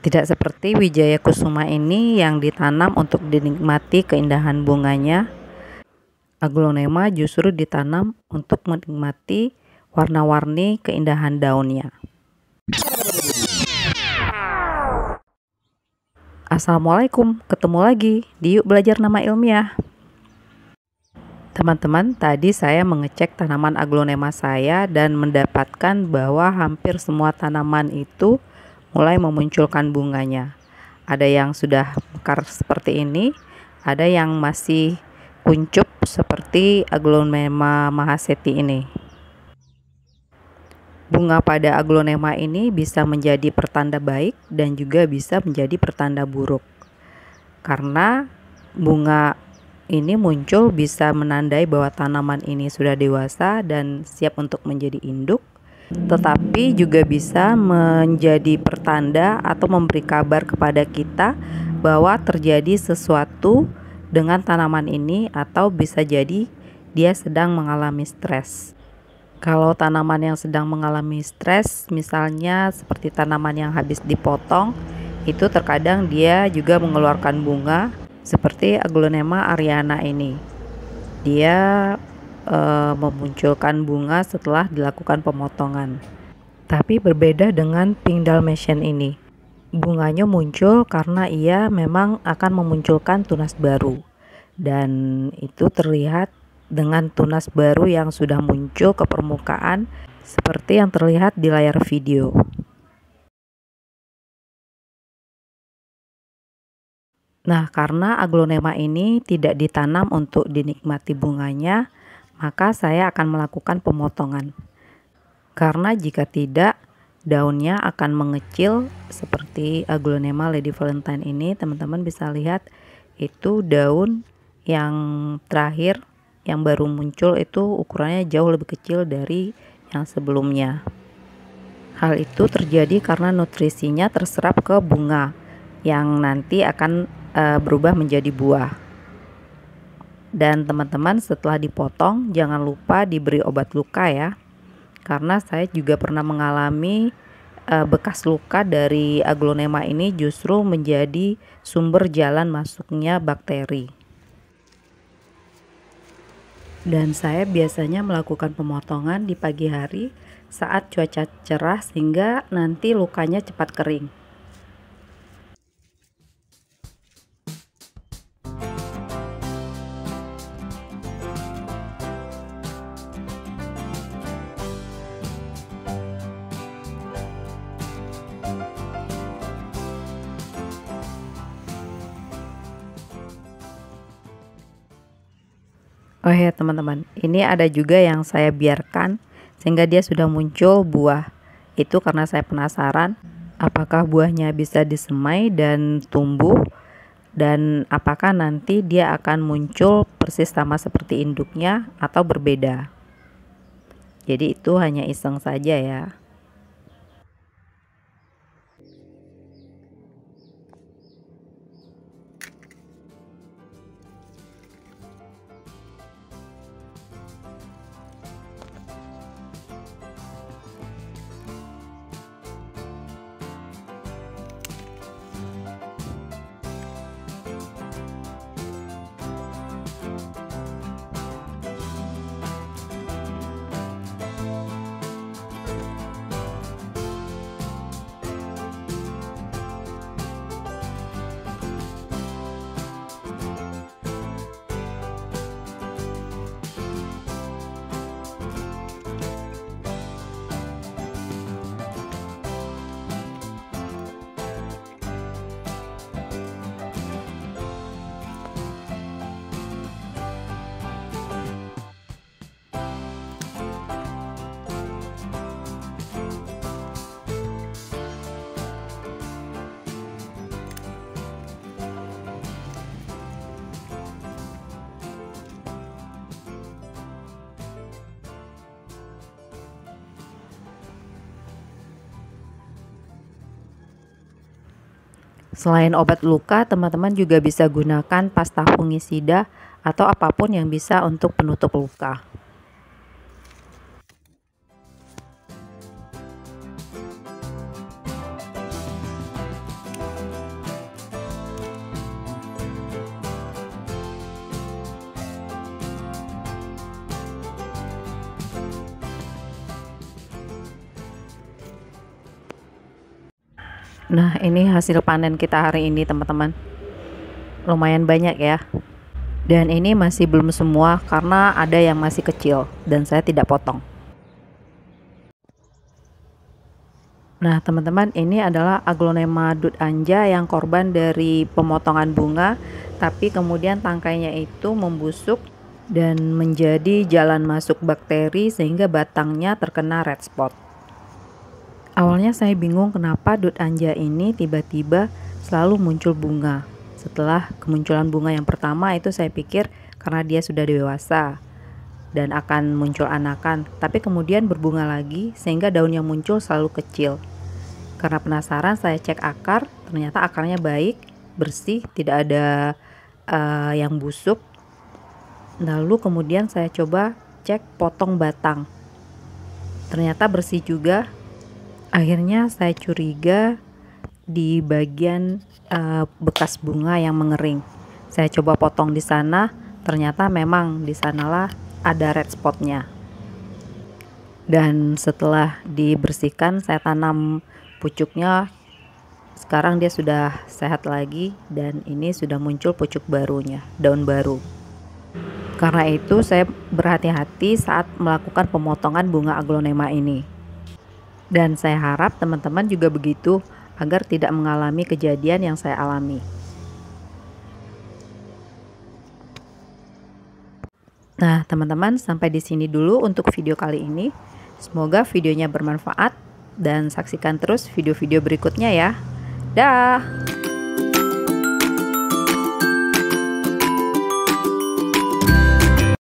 Tidak seperti Wijaya Kusuma ini yang ditanam untuk dinikmati keindahan bunganya. Aglonema justru ditanam untuk menikmati warna-warni keindahan daunnya. Assalamualaikum, ketemu lagi di Yuk Belajar Nama Ilmiah. Teman-teman, tadi saya mengecek tanaman aglonema saya dan mendapatkan bahwa hampir semua tanaman itu mulai memunculkan bunganya. Ada yang sudah mekar seperti ini, ada yang masih kuncup seperti aglonema mahaseti ini. Bunga pada aglonema ini bisa menjadi pertanda baik dan juga bisa menjadi pertanda buruk. Karena bunga ini muncul bisa menandai bahwa tanaman ini sudah dewasa dan siap untuk menjadi induk, tetapi juga bisa menjadi pertanda atau memberi kabar kepada kita bahwa terjadi sesuatu dengan tanaman ini, atau bisa jadi dia sedang mengalami stres. Kalau tanaman yang sedang mengalami stres, misalnya seperti tanaman yang habis dipotong, itu terkadang dia juga mengeluarkan bunga seperti aglonema ariana ini. Dia memunculkan bunga setelah dilakukan pemotongan. Tapi berbeda dengan pink dalmatian ini. Bunganya muncul karena ia memang akan memunculkan tunas baru. Dan itu terlihat dengan tunas baru yang sudah muncul ke permukaan seperti yang terlihat di layar video. Nah, karena aglonema ini tidak ditanam untuk dinikmati bunganya, maka saya akan melakukan pemotongan. Karena jika tidak, daunnya akan mengecil seperti aglonema Lady Valentine ini. Teman-teman bisa lihat itu daun yang terakhir yang baru muncul itu ukurannya jauh lebih kecil dari yang sebelumnya. Hal itu terjadi karena nutrisinya terserap ke bunga yang nanti akan berubah menjadi buah. Dan teman-teman, setelah dipotong jangan lupa diberi obat luka ya. Karena saya juga pernah mengalami bekas luka dari aglonema ini justru menjadi sumber jalan masuknya bakteri. Dan saya biasanya melakukan pemotongan di pagi hari saat cuaca cerah sehingga nanti lukanya cepat kering. Oh ya teman-teman, ini ada juga yang saya biarkan sehingga dia sudah muncul buah. Itu karena saya penasaran apakah buahnya bisa disemai dan tumbuh, dan apakah nanti dia akan muncul persis sama seperti induknya atau berbeda. Jadi itu hanya iseng saja ya. Selain obat luka, teman-teman juga bisa gunakan pasta fungisida atau apapun yang bisa untuk penutup luka. Nah, ini hasil panen kita hari ini, teman-teman. Lumayan banyak ya. Dan ini masih belum semua karena ada yang masih kecil dan saya tidak potong. Nah, teman-teman, ini adalah Aglonema dutanja yang korban dari pemotongan bunga, tapi kemudian tangkainya itu membusuk dan menjadi jalan masuk bakteri sehingga batangnya terkena red spot. Awalnya saya bingung kenapa dutanja ini tiba-tiba selalu muncul bunga. Setelah kemunculan bunga yang pertama itu saya pikir karena dia sudah dewasa dan akan muncul anakan, tapi kemudian berbunga lagi sehingga daun yang muncul selalu kecil. Karena penasaran saya cek akar, ternyata akarnya baik, bersih, tidak ada yang busuk. Lalu kemudian saya coba cek potong batang, ternyata bersih juga. Akhirnya saya curiga di bagian bekas bunga yang mengering. Saya coba potong di sana, ternyata memang di sanalah ada red spotnya. Dan setelah dibersihkan, saya tanam pucuknya. Sekarang dia sudah sehat lagi dan ini sudah muncul pucuk barunya, daun baru. Karena itu saya berhati-hati saat melakukan pemotongan bunga aglonema ini. Dan saya harap teman-teman juga begitu agar tidak mengalami kejadian yang saya alami. Nah, teman-teman, sampai di sini dulu untuk video kali ini. Semoga videonya bermanfaat dan saksikan terus video-video berikutnya ya. Dah.